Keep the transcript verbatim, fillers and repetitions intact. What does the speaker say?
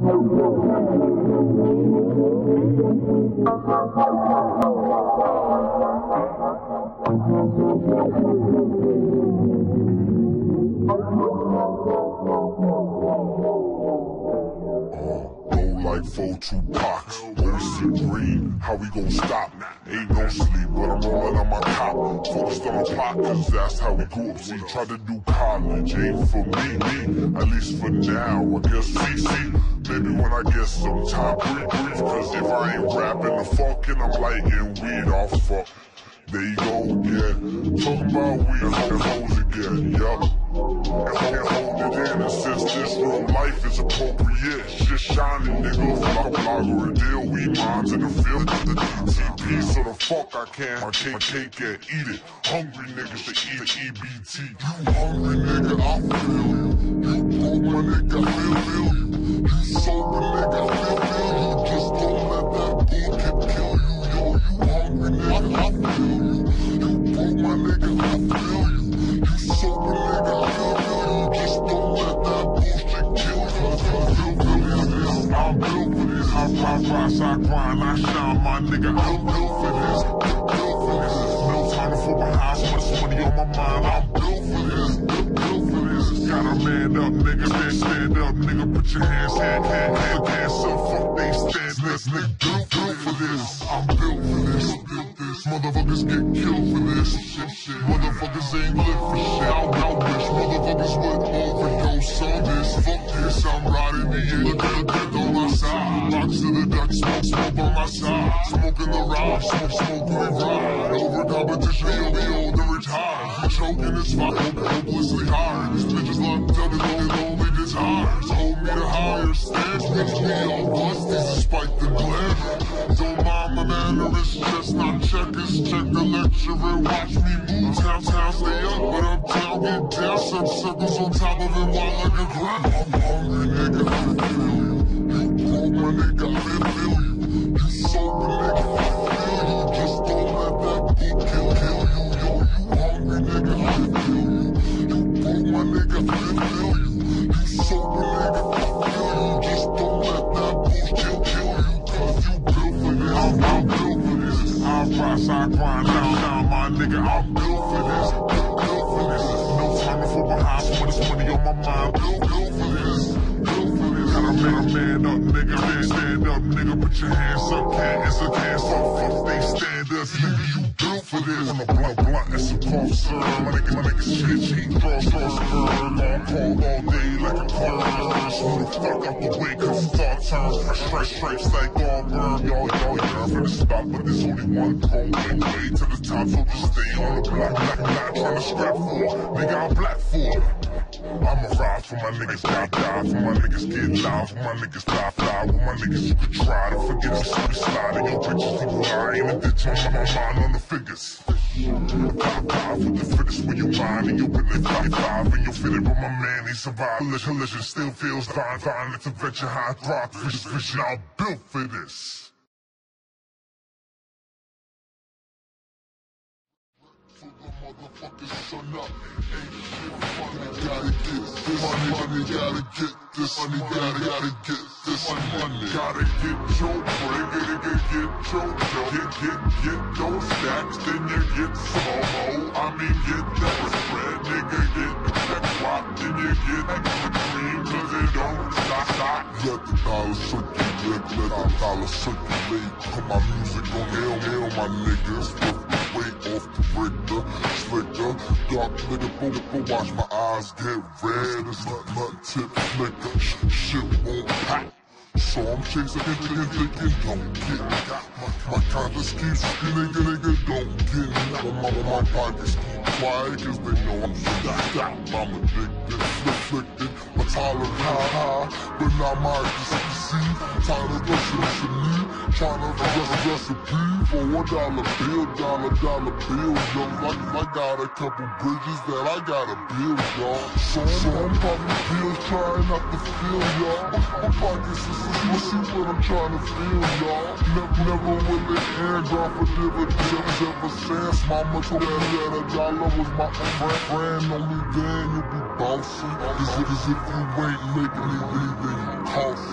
Like four Tupacs, O C Green, how we gon' stop? Ain't no sleep, but I'm rolling on my cop. Focused on a plot, cause that's how we grew up. See, tried to do college, ain't for me, me. At least for now, I guess C C. Maybe when I get some time, breathe, breathe. Cause if I ain't rapping the fucking, I'm lighting weed off, fuck. There you go again, talking about weed and hoes again, yup. And hold it in, and since this real life is appropriate, shit shining, nigga, like a blogger a deal, we minds in the field, the D T P, so the fuck I can, my cake, cake and eat it, hungry niggas to eat the E B T, you hungry nigga, I feel you, you broke my nigga, I feel, feel you, you sober nigga, I feel, feel you, just don't let that bullshit kill you, yo, you hungry nigga, I feel you, you broke my nigga, I feel you, you sober nigga, I feel you. Just don't let that bullshit kill you. Cause I'm built for this, I'm built for this. I rise, rise, I grind, I shine, my nigga. I'm built for this, built for this. No time to fall behind, so much money on my mind. I'm built for this, built for this. Gotta man up, nigga, stand, stand up, nigga. Put your hands, hand, hand, hand, hands up. Fuck they stand, let's nigga. Built, built for this. I'm built for this, built this. Motherfuckers get killed for this. Shit, shit. Motherfuckers ain't live for shit. I, I wish motherfuckers would overdose on this. Fuck this, I'm riding the air. Look at the death on my side. Box to the duck, smoke, smoke on my side. Smoking the ride, smoke, smoke, we ride. Over competition, you'll be old and retired. Choking is fine, hopelessly hard. These bitches locked up and only desires. Hold me to higher stands, bitch, me all busties despite the glare. Don't mind my mannerisms, just not checkers. Check the lecturer, watch me move. Town, town, stay up, but uptown, get down. Set circles on top of it while I can grind. I'm hungry, nigga, I feel you. You broke my nigga, I feel you. You sober, nigga, I feel you. Just don't let that beat kill, kill you, yo. You hungry, nigga, I feel you. You broke my nigga, I feel you. You sober, nigga, I feel you. Just don't let that bullshit kill you. Cause you built for this, I'm, I'm built for this. I rise, I grind, down, down, my nigga, I'm built for this. Built for this. No time to fall behind, so much money on my mind. Built, built for this. Built for this. Gotta man, man up, nigga, man, stand up, nigga, put your hands up, can't answer, can't stop, fuck, they stand up, nigga, you built for this. On a blunt, blunt, and some cough, sir, my nigga, my nigga, shit, cheat, cross, cross, burn, on call all day like a clown, slow the fuck out the way, cause thought turns, fresh, fresh, stripes like all burn, y'all, y'all, y'all, for the stop, but there's only one goal, way to the top, so just stay on the block, black, black, trying to scrap for, nigga, I'm black for. I'ma ride for my niggas, die, die, for my niggas get live, for my niggas fly, fly, with my niggas you could try to forget us, so we slide in your bitches, you lie in a ditch on my mind on the figures. Five, five with the fittest when you mind, and you're winning five, five, and you're fitted, but my man, he survived. Collision, collision still feels fine, fine, it's a venture high, thrive, fish, fish, I'm built for this. For the motherfuckers, son up, ain't shit funny, gotta get this money, money, gotta get this money, gotta, gotta get this money, gotta get your break, get, get, get your dough, get, get, get those stacks, then you get some more, I mean get that spread, nigga, get that guap, then you get extra cream, cause it don't stop, stop. Let the dollar circulate, let the dollar circulate, put my music on L, L, my niggas, weight off the Richter, slicker, dark nigga, boom, boom, watch my eyes get red, it's like nut tip flicker, sh shit won't pop, so I'm chasing it, thinking, thinking, don't get got my, my conscience keeps nigga, nigga, don't get my, my, my pockets keep quiet, cause they know I'm stop, I'm addicted, afflicted, my tolerance high, high, but not my consistency, time to rush it to me, trying to rush a recipe, for one dollar bill, dollar, dollar bill, yo, like, I got a couple bridges that I gotta build, y'all, so, so I'm popping pills, trying not to feel, y'all, my pockets is you see what I'm trying to feel, y'all. Never, never will it end, drop for dividends ever since. Mama told me that a dollar was my friend. Friend, only then you'll be bossy. As if, as if you ain't making me leave, then you coffee.